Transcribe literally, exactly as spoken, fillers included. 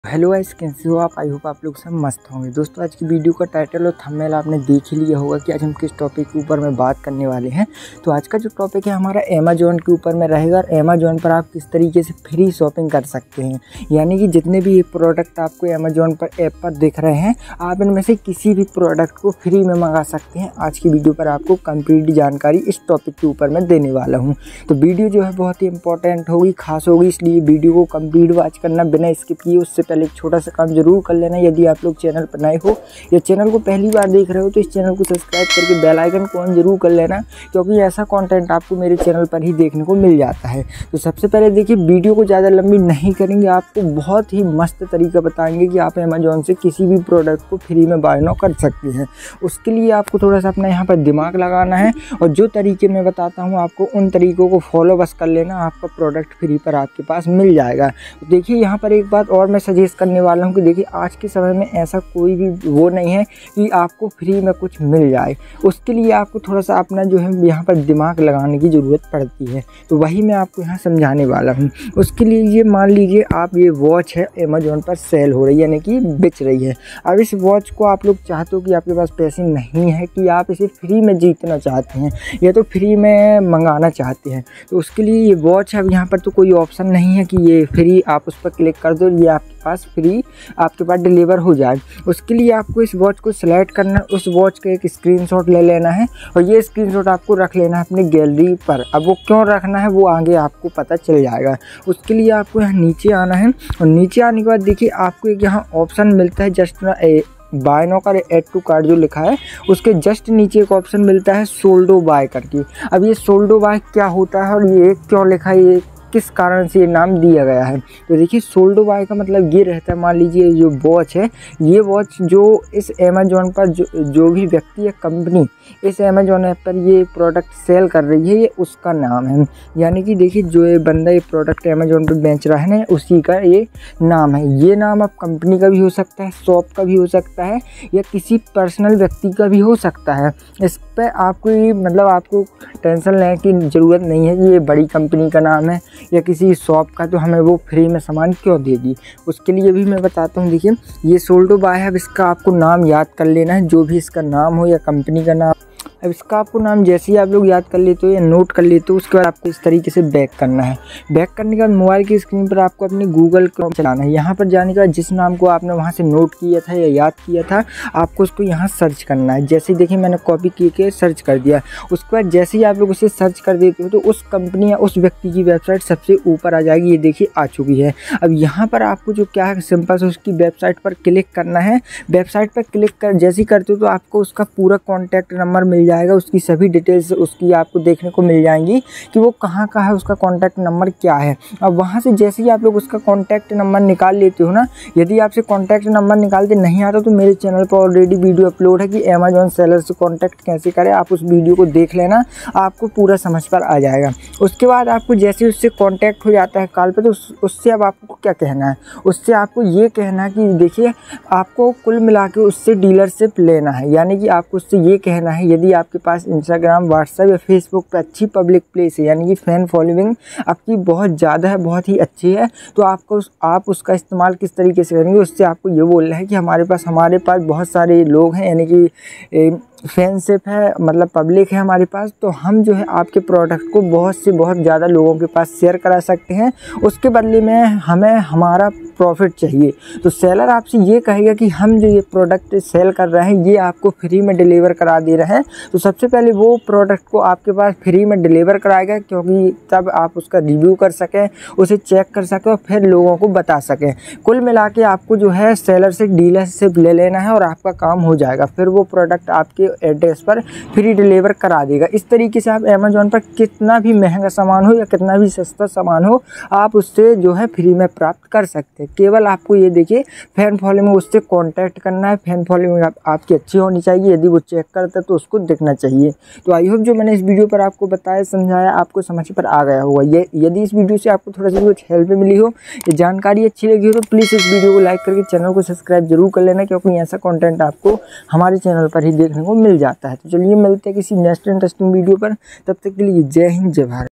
Hello guys, कैसे हो आप। आई होप आप लोग सब मस्त होंगे। दोस्तों, आज की वीडियो का टाइटल और थंबनेल आपने देख ही लिया होगा कि आज हम किस टॉपिक के ऊपर में बात करने वाले हैं। तो आज का जो टॉपिक है हमारा अमेजोन के ऊपर में रहेगा और अमेजोन पर आप किस तरीके से फ्री शॉपिंग कर सकते हैं। यानी कि जितने भी ये प्रोडक्ट आपको अमेजोन पर ऐप पर दिख रहे हैं, आप इनमें से किसी भी प्रोडक्ट को फ्री में मंगा सकते हैं। आज की वीडियो पर आपको कंप्लीट जानकारी इस टॉपिक के ऊपर मैं देने वाला हूँ। तो वीडियो जो है बहुत ही इंपॉर्टेंट होगी, खास होगी, इसलिए वीडियो को कंप्लीट वॉच करना बिना स्किप किए। उससे पहले एक छोटा सा काम जरूर कर लेना, यदि आप लोग चैनल पर नए हो या चैनल को पहली बार देख रहे हो तो इस चैनल को सब्सक्राइब करके बेल आइकन को ऑन जरूर कर लेना, क्योंकि ऐसा कंटेंट आपको मेरे चैनल पर ही देखने को मिल जाता है। तो सबसे पहले देखिए, वीडियो को ज़्यादा लंबी नहीं करेंगे, आपको बहुत ही मस्त तरीका बताएंगे कि आप अमेजोन से किसी भी प्रोडक्ट को फ्री में बाय नाउ कर सकते हैं। उसके लिए आपको थोड़ा सा अपना यहाँ पर दिमाग लगाना है और जो तरीके मैं बताता हूँ आपको उन तरीकों को फॉलो बस कर लेना, आपका प्रोडक्ट फ्री पर आपके पास मिल जाएगा। तो देखिए, यहाँ पर एक बात और मैं सजेस्ट करने वाला हूँ कि देखिए, आज के समय में ऐसा कोई भी वो नहीं है कि आपको फ्री में कुछ मिल जाए। उसके लिए आपको थोड़ा सा अपना जो है यहाँ पर दिमाग लगाने की ज़रूरत पड़ती है। तो वही मैं आपको यहाँ समझाने वाला हूँ। उसके लिए ये मान लीजिए आप ये वॉच है अमेजोन पर सेल हो रही है, यानी कि बेच रही है। अब इस वॉच को आप लोग चाहते हो कि आपके पास पैसे नहीं है कि आप इसे फ्री में जीतना चाहते हैं या तो फ्री में मंगाना चाहते हैं, तो उसके लिए ये वॉच है। अब यहाँ पर तो कोई ऑप्शन नहीं है कि ये फ्री, आप उस पर क्लिक कर दो ये आपके पास फ्री आपके पास डिलीवर हो जाए। उसके लिए आपको इस वॉच को सिलेक्ट करना, उस वॉच का एक स्क्रीनशॉट ले लेना है और ये स्क्रीनशॉट आपको रख लेना है अपनी गैलरी पर। अब वो क्यों रखना है वो आगे आपको पता चल जाएगा। उसके लिए आपको यहाँ नीचे आना है और नीचे आने के बाद देखिए आपको एक यहाँ ऑप्शन मिलता है जस्ट ना बाय नाउ का एड टू कार्ट जो लिखा है उसके जस्ट नीचे एक ऑप्शन मिलता है सोल्डो बाय करके। अब ये सोल्डो बाय क्या होता है और ये क्यों लिखा है, ये किस कारण से ये नाम दिया गया है, तो देखिए सोल्डो बाय का मतलब ये रहता है, मान लीजिए जो वॉच है, ये वॉच जो इस अमेजोन पर जो, जो भी व्यक्ति या कंपनी इस अमेजोन ऐप पर ये प्रोडक्ट सेल कर रही है, ये उसका नाम है। यानी कि देखिए, जो ये बंदा ये प्रोडक्ट अमेजोन पर बेच रहा है ना, उसी का ये नाम है। ये नाम अब कंपनी का भी हो सकता है, शॉप का भी हो सकता है या किसी पर्सनल व्यक्ति का भी हो सकता है। इस पर आपको ये मतलब आपको टेंशन लेने की ज़रूरत नहीं है कि ये बड़ी कंपनी का नाम है या किसी शॉप का, तो हमें वो फ्री में सामान क्यों देगी। उसके लिए भी मैं बताता हूँ। देखिए, ये सोल्डो बाय है। अब इसका आपको नाम याद कर लेना है, जो भी इसका नाम हो या कंपनी का नाम। अब इसका आपको नाम जैसे ही आप लोग याद कर लेते हो या नोट कर लेते हो, उसके बाद आपको इस तरीके से बैक करना है। बैक करने के बाद मोबाइल की स्क्रीन पर आपको अपनी गूगल क्रोम चलाना है। यहाँ पर जाने के बाद जिस नाम को आपने वहाँ से नोट किया था या याद किया था, आपको उसको यहाँ सर्च करना है। जैसे ही देखिए मैंने कॉपी करके सर्च कर दिया, उसके बाद जैसे ही आप लोग उसे सर्च कर देते हो तो उस कंपनी या उस व्यक्ति की वेबसाइट सबसे ऊपर आ जाएगी। ये देखिए आ चुकी है। अब यहाँ पर आपको जो क्या है, सिंपल से उसकी वेबसाइट पर क्लिक करना है। वेबसाइट पर क्लिक कर जैसे ही करते हो तो आपको उसका पूरा कॉन्टैक्ट नंबर मिल जाएगा, उसकी सभी डिटेल्स उसकी आपको देखने को मिल जाएंगी कि वो कहाँ का है, उसका कॉन्टैक्ट नंबर क्या है। अब वहाँ से जैसे ही आप लोग उसका कॉन्टैक्ट नंबर निकाल लेते हो ना, यदि आपसे कॉन्टैक्ट नंबर निकालते नहीं आता तो मेरे चैनल पर ऑलरेडी वीडियो अपलोड है कि अमेजोन सेलर से कॉन्टैक्ट कैसे करें। आप उस वीडियो को देख लेना, आपको पूरा समझ पर आ जाएगा। उसके बाद आपको जैसे उससे कॉन्टैक्ट हो जाता है कॉल पर, तो उससे अब आपको क्या कहना है, उससे आपको ये कहना है कि देखिए, आपको कुल मिला के उससे डीलरशिप लेना है। यानी कि आपको उससे ये कहना है, यदि आपके पास इंस्टाग्राम, व्हाट्सएप या फेसबुक पे अच्छी पब्लिक प्लेस है, यानी कि फैन फॉलोइंग आपकी बहुत ज़्यादा है, बहुत ही अच्छी है, तो आपको उस, आप उसका इस्तेमाल किस तरीके से करेंगे। उससे आपको ये बोलना है कि हमारे पास हमारे पास बहुत सारे लोग हैं, यानी कि फैनशिप है, मतलब पब्लिक है हमारे पास, तो हम जो है आपके प्रोडक्ट को बहुत से बहुत ज़्यादा लोगों के पास शेयर करा सकते हैं। उसके बदले में हमें हमारा प्रॉफिट चाहिए। तो सेलर आपसे ये कहेगा कि हम जो ये प्रोडक्ट सेल कर रहे हैं ये आपको फ्री में डिलीवर करा दे रहे हैं, तो सबसे पहले वो प्रोडक्ट को आपके पास फ्री में डिलीवर कराएगा, क्योंकि तब आप उसका रिव्यू कर सकें, उसे चेक कर सकें और फिर लोगों को बता सकें। कुल मिला के आपको जो है सेलर से डीलरशिप ले लेना है और आपका काम हो जाएगा। फिर वो प्रोडक्ट आपके एड्रेस पर फ्री डिलीवर करा देगा। इस तरीके से आप अमेजोन पर कितना भी महंगा सामान हो या कितना भी सस्ता सामान हो, आप उससे जो है फ्री में प्राप्त कर सकते हैं। केवल आपको ये देखिए, फैन फॉलोइंग उससे कांटेक्ट करना है। फैन फॉलोइंग आप, आपकी अच्छी होनी चाहिए, यदि वो चेक करता है तो उसको दिखना चाहिए। तो आई होप जो मैंने इस वीडियो पर आपको बताया समझाया आपको समझ पर आ गया होगा। ये यदि इस वीडियो से आपको थोड़ा सा कुछ हेल्प मिली हो, ये जानकारी अच्छी लगी हो, तो प्लीज़ इस वीडियो को लाइक करके चैनल को सब्सक्राइब जरूर कर लेना, क्योंकि ऐसा कंटेंट आपको हमारे चैनल पर ही देखने को मिल जाता है। तो चलिए मिलते हैं किसी नेक्स्ट इंटरेस्टिंग वीडियो पर, तब तक के लिए जय हिंद, जय भारत।